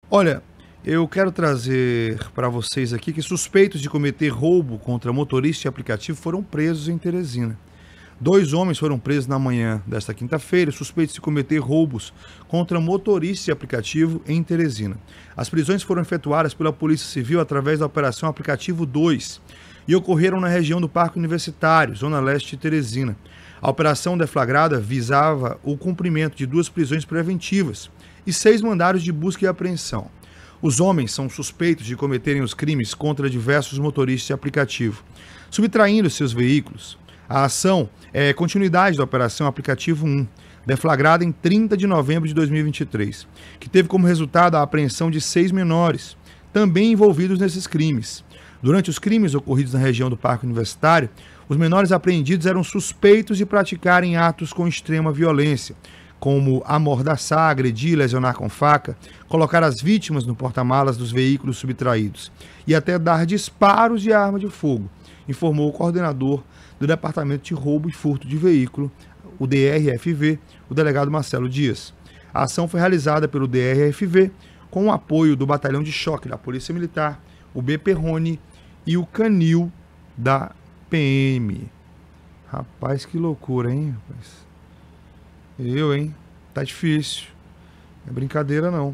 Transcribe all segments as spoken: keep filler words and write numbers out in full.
Olha, eu quero trazer para vocês aqui que suspeitos de cometer roubo contra motorista e aplicativo foram presos em Teresina. Dois homens foram presos na manhã desta quinta-feira, suspeitos de cometer roubos contra motorista e aplicativo em Teresina. As prisões foram efetuadas pela Polícia Civil através da Operação Aplicativo dois e ocorreram na região do Parque Universitário, Zona Leste de Teresina. A operação deflagrada visava o cumprimento de duas prisões preventivas e seis mandados de busca e apreensão. Os homens são suspeitos de cometerem os crimes contra diversos motoristas de aplicativo, subtraindo seus veículos. A ação é continuidade da Operação Aplicativo um, deflagrada em trinta de novembro de dois mil e vinte e três, que teve como resultado a apreensão de seis menores, também envolvidos nesses crimes. Durante os crimes ocorridos na região do Parque Universitário, os menores apreendidos eram suspeitos de praticarem atos com extrema violência, como amordaçar, agredir, lesionar com faca, colocar as vítimas no porta-malas dos veículos subtraídos e até dar disparos de arma de fogo, informou o coordenador do Departamento de Roubo e Furto de Veículo, o D R F V, o delegado Marcelo Dias. A ação foi realizada pelo D R F V com o apoio do Batalhão de Choque da Polícia Militar, o B Perrone e o Canil da P M. Rapaz, que loucura, hein, rapaz? Eu, hein? Tá difícil. Não é brincadeira, não.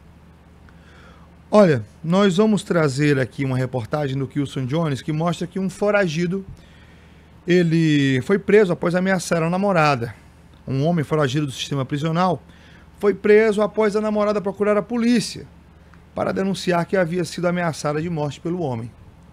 Olha, nós vamos trazer aqui uma reportagem do Kilson Jones que mostra que um foragido, ele foi preso após ameaçar a namorada. Um homem foragido do sistema prisional foi preso após a namorada procurar a polícia para denunciar que havia sido ameaçada de morte pelo homem.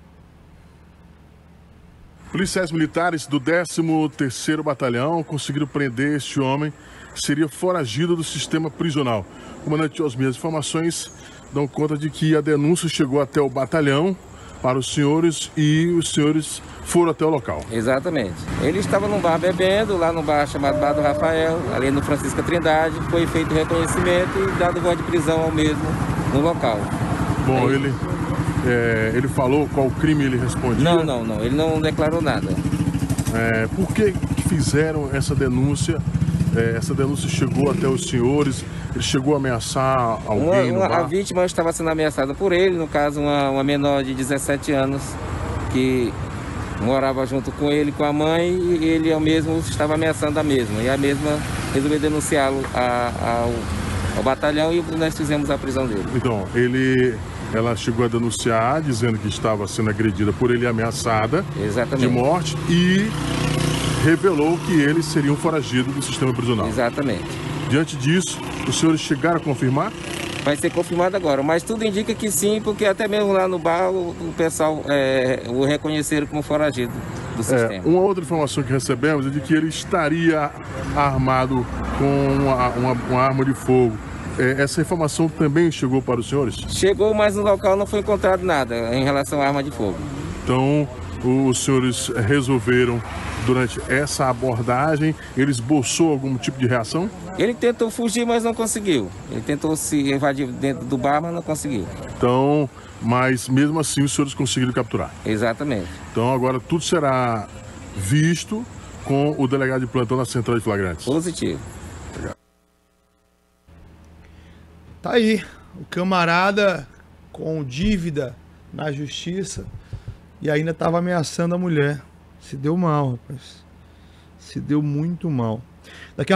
Policiais militares do décimo terceiro Batalhão conseguiram prender este homem que seria foragido do sistema prisional. O comandante Osmir, as informações dão conta de que a denúncia chegou até o batalhão para os senhores e os senhores foram até o local. Exatamente. Ele estava num bar bebendo, lá no bar chamado Bar do Rafael, ali no Francisca Trindade. Foi feito o reconhecimento e dado voz de prisão ao mesmo no local. Bom, Aí... ele... É, ele falou qual crime ele respondia? Não, não, não. Ele não declarou nada. É, por que fizeram essa denúncia? É, essa denúncia chegou até os senhores? Ele chegou a ameaçar alguém uma, uma, no bar? A vítima estava sendo ameaçada por ele, no caso uma, uma menor de dezessete anos, que morava junto com ele, com a mãe, e ele ao mesmo estava ameaçando a mesma. E a mesma resolveu denunciá-lo ao, ao batalhão e nós fizemos a prisão dele. Então, ele... Ela chegou a denunciar, dizendo que estava sendo agredida por ele, ameaçada Exatamente. de morte, e revelou que ele seria um foragido do sistema prisional. Exatamente. Diante disso, os senhores chegaram a confirmar? Vai ser confirmado agora, mas tudo indica que sim, porque até mesmo lá no bar o, o pessoal é, o reconheceram como foragido do sistema. É, uma outra informação que recebemos é de que ele estaria armado com uma, uma, uma arma de fogo. Essa informação também chegou para os senhores? Chegou, mas no local não foi encontrado nada em relação à arma de fogo. Então, os senhores resolveram, durante essa abordagem, ele esboçou algum tipo de reação? Ele tentou fugir, mas não conseguiu. Ele tentou se evadir dentro do bar, mas não conseguiu. Então, mas mesmo assim os senhores conseguiram capturar? Exatamente. Então agora tudo será visto com o delegado de plantão da Central de Flagrantes? Positivo. Obrigado. Tá aí, o camarada com dívida na justiça e ainda estava ameaçando a mulher. Se deu mal, rapaz. Se deu muito mal. Daqui a